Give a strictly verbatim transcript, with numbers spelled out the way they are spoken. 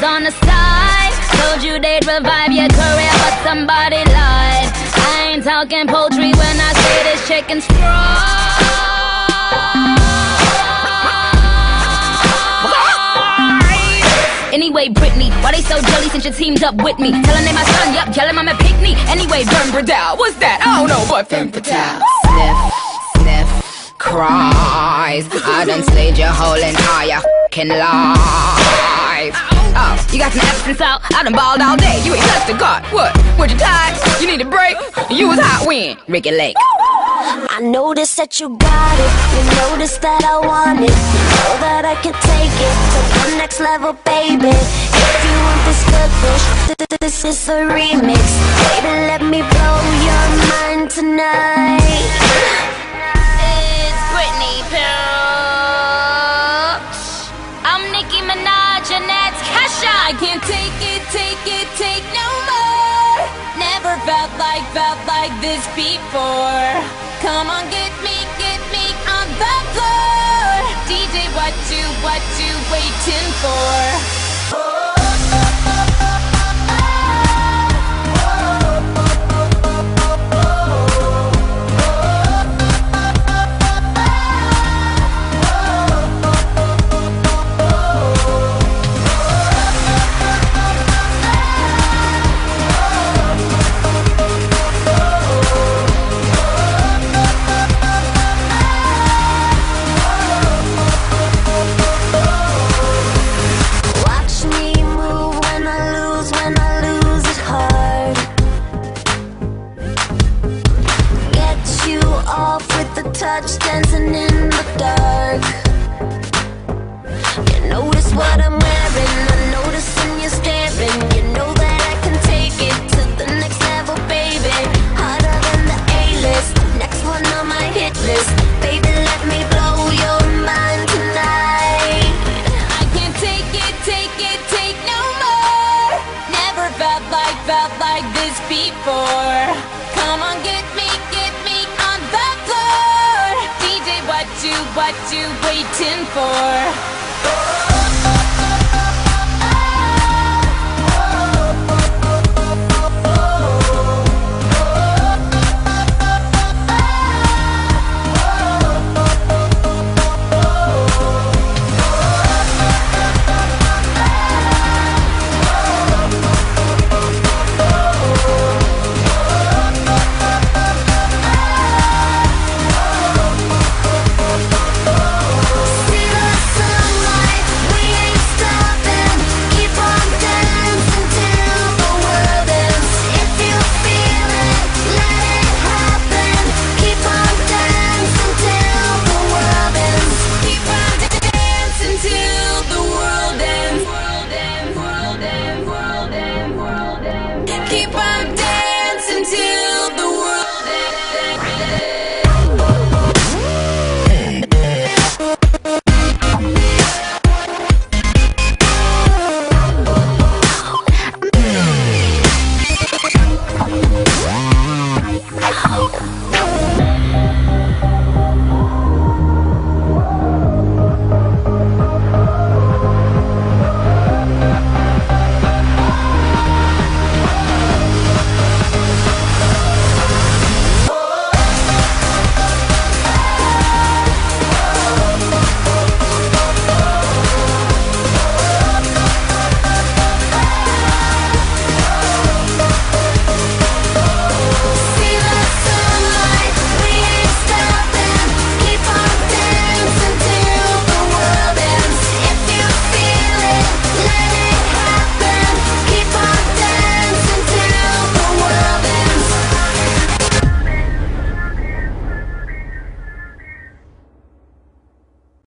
was on the side. Told you they'd revive your career, but somebody lied. I ain't talking poetry when I say this chicken's fried. Anyway, Britney, why they so jelly since you teamed up with me? Tellin' they my son, yup, yellin' I'm a pick-me. Anyway, Burn Bradell, what's that? I don't know, but Femme Fatale. Sniff, sniff, cries. I done slayed your whole entire f***ing life. Oh, you got some absence out? I done balled all day. You ain't touched a god. What? Were you tired? You need a break? You was hot when? Ricky Lake. I noticed that you got it. You noticed that I want it. You know that I can take it to the next level, baby. If you want this good push, th th this is a remix. Baby, let me blow your mind tonight. It's Britney Pilch. I'm Nicki Minaj and that's Kesha. I can't take it, take it, take no more. Never felt like, felt like this before. Come on, get me, get me on the floor. D J, what you, what you waiting for? Touch dancing in the dark. You notice what I'm wearing, I notice when you're staring. You know that I can take it to the next level, baby. Harder than the A-list, next one on my hit list. Baby, let me blow your mind tonight. I can't take it, take it, take no more. Never felt like, felt like this before. Come on, get me, get me on the floor. What you, what you waiting for?